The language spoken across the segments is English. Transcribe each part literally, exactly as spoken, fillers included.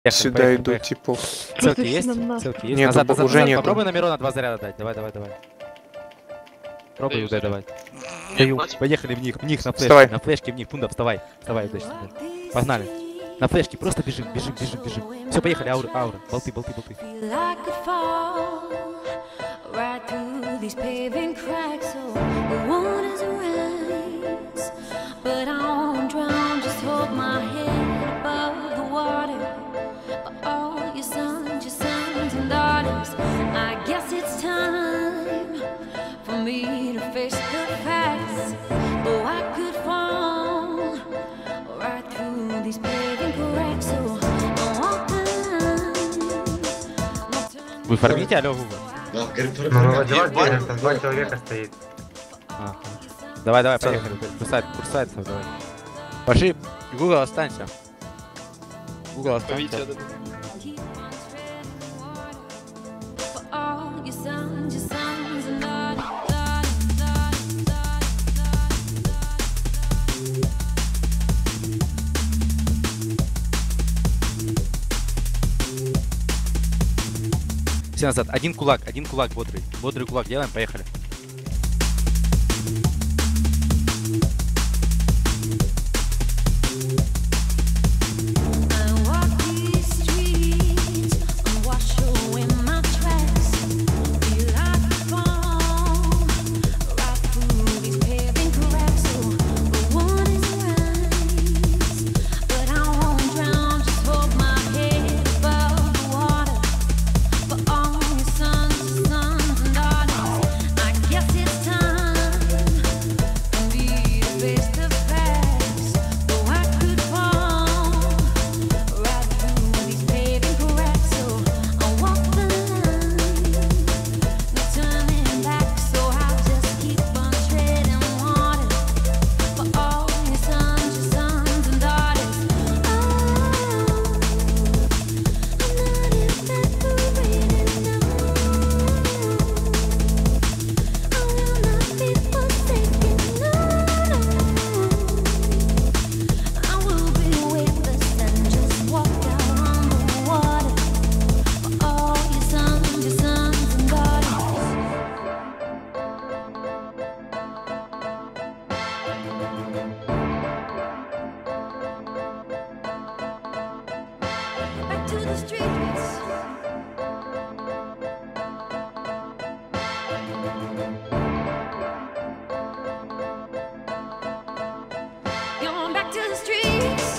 Сюда поехали, идут, поехали. типа. Целки есть? Целки есть? Нет, назад, назад, уже назад. нету. Попробуй на Мирона два заряда дать. Давай, давай, давай. Пробуй Даю удай заряд. давай. Даю. Поехали в них, в них на флешке. Вставай. На флешке в них. Пунда, вставай. Вставай, удачно. Погнали. На флешке просто бежим, бежим, бежим, бежим. Все, поехали, аура, аура. Болты, болты, болты. Feel I could fall right through these paving cracks. So the waters rise, but I won't drown. Just hold my head above the water. For all your sons, your sons and daughters, I guess it's time for me to face the facts. Though I could fall right through these paving cracks. So Вы фармите, алло, Гугл? Да, говорит, Ну, вроде вот, там два человека стоит. Ага. Давай, давай, поехали. Курсает, курсает, давай. Пошли, Гугл, останься. Гугл, останься. Витя, да. for all your sons, your sons and daughters. Все назад. Один кулак, один кулак бодрый. Бодрый кулак делаем, поехали. I walk these streets, unwashed away my tracks. Feel like I fall right through these paving cracks. So the waters rise, but I won't drown. Just hold my head above the water. For all your sons, your sons and daughters, I guess it's time for me to face the facts. Though I could fall right through these paving cracks, so I walk the line, no turning back. So I'll just keep on treading water for all your sons, your sons and daughters. Oh, I'm not evaporating now. I will not be forsaken, no, no. I will be weightless and just walk out on the water for all your sons, your sons and daughters. Back to the streets. Going back to the streets.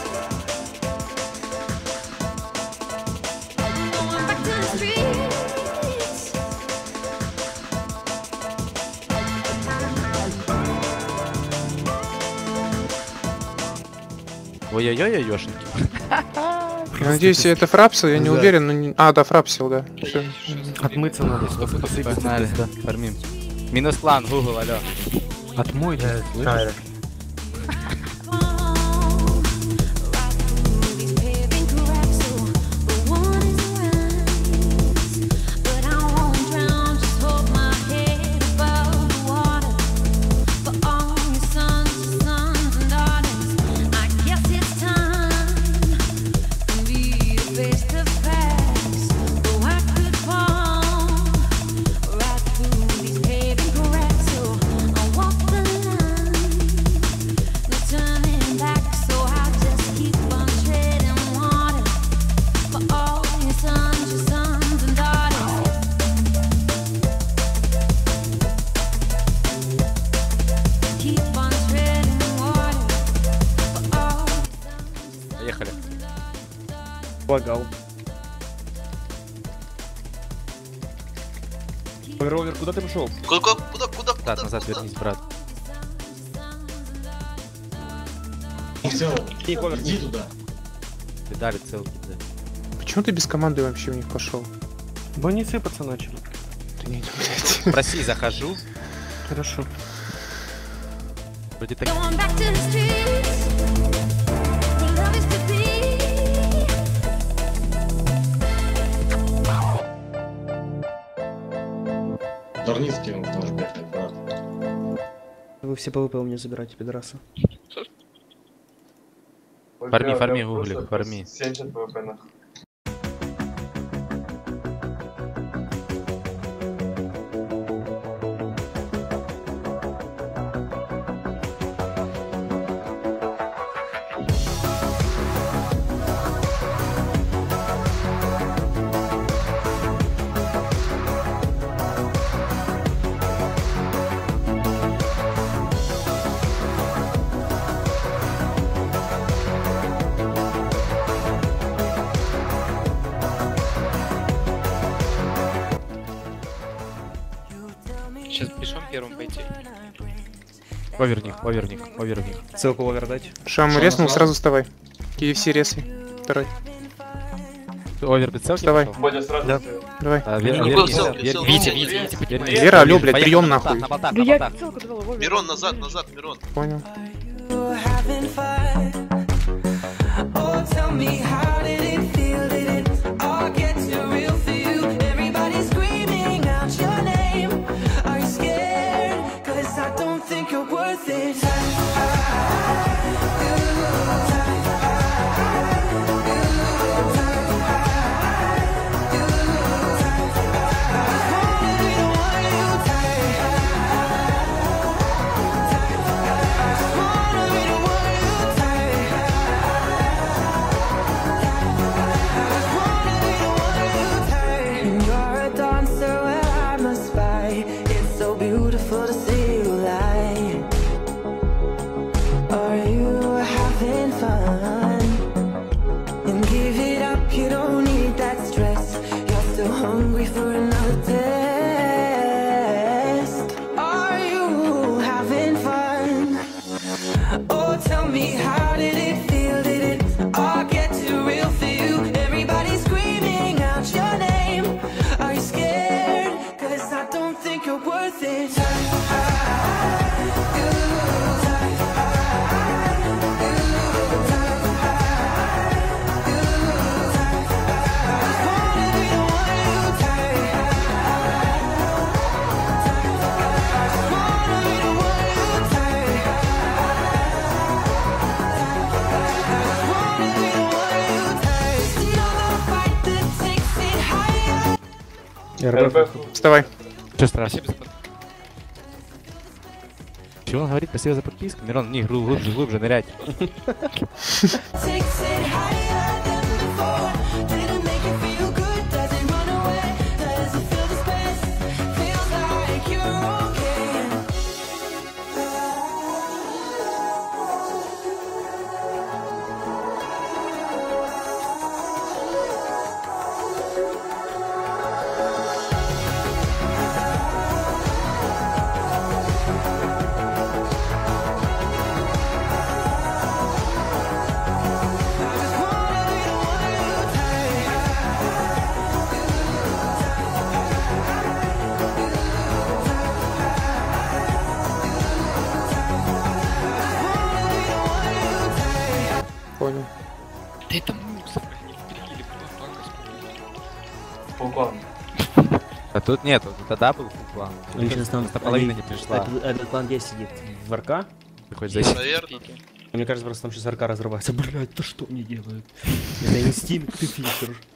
Going back to the streets. Ой-ой-ой, ёшеньки. Я надеюсь, это фрапсил, я не Да. уверен, но не... А, да, фрапсил, да. Всё. Отмыться надо. Погнали, фармим. Минус план, Гугл, алло. Отмой, да, слышишь? Right through these paving cracks, so the waters rise, but I won't drown. Just hold my head above the water for all your sons, your sons and daughters. I guess it's time for me to face the facts. Though I could fall right through these paving cracks, so I walk the line, no turning back. So I'll just keep on treading water for all your sons, your sons and daughters. Keep on treading water for all your sons, your Поехали. Лагал. Ровер, куда ты пошел? Куда, куда, куда, куда? Так, назад вернись, брат. Все, Иди, Ровер, иди туда. Педали, целки, да. Почему ты без команды вообще в них пошел? Бо они сыпаться начали. Да не, блядь. Проси, захожу. Хорошо. Вроде так. Going back to the streets where love is to be. Дарницкий он тоже бегает, брат. Вы все ПВП у меня забираете, пидорасы. Фарми, фарми, гугли, фарми. семьдесят ПВП нахуй. первым пойти. Овер них, овер них, овер них. Ссылку овер дать. Шам Шам резнул, сразу? сразу вставай. кей эф си резай. Второй. Овер без целки Вставай. пошел? Бодя сразу. Да. Давай. А, вер- Ну, вер- был вер- селфи, вер- селфи. Витя, Ну, Витя, Витя. Витя, теперь Вера, Витя. Вера, алло, блядь, Поехали прием на болтах, нахуй. на болтах, Да на я болтах. целку давал, овер. Мирон, назад, назад, Мирон. Понял. having fun. Oh, tell me, how did it feel? Did it all get too real for you? Everybody screaming out your name. Are you scared? 'Cause I don't think you're worth it. You're a dancer where I must spy. It's so beautiful to see you lie. Are you having fun? And give it up, you don't need that stress. You're still hungry for another test. Are you having fun? Oh, tell me, how did it feel? Did it all get too real for you? Everybody screaming out your name. Are you scared? 'Cause I don't think you're worth it. РБ. Вставай. Что страшно? Чего он говорит? Спасибо за подписку. Мирон, не, глубже, глубже, глубже нырять. Takes it higher than before. Did it make you feel good? Does it run away? Does it fill the space? Feels like you're okay. Понял. Да это мусор, не вприли, По плану. А тут нет, вот тогда был фул план. Они сейчас там... Просто половина они- не пришла. Этот, этот план где сидит? В РК? Ты хоть зайти. Наверное. Мне кажется, просто там сейчас РК разрывается. Блять, да что мне делают? Это инстинкт, ты фильтр.